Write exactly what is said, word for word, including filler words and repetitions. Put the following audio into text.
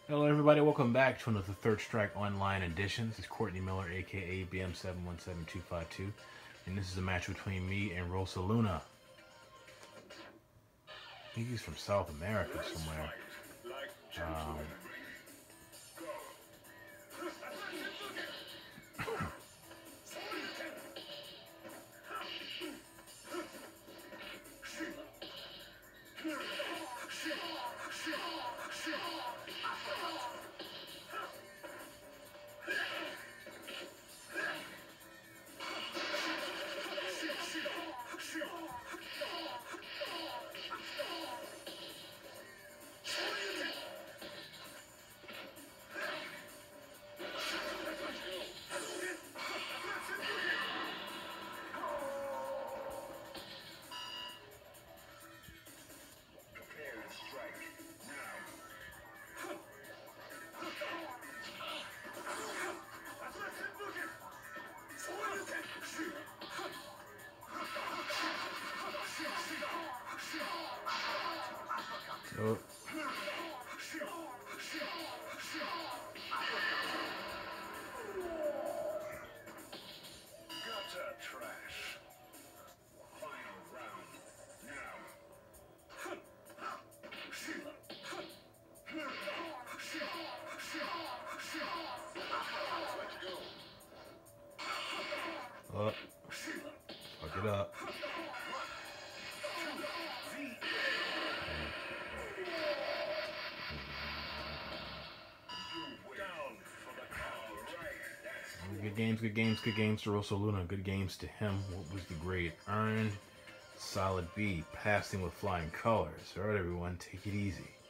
Hello everybody, welcome back to another Third Strike Online edition. This is Courtney Miller, aka B M seven one seven two five two, and this is a match between me and rosaluna. I think he's from South America somewhere. Um, so, oh, fuck it up. Good games, good games, good games to rosaluna. Good games to him. What was the grade? Earned, solid B. Passing with flying colors. Alright everyone, take it easy.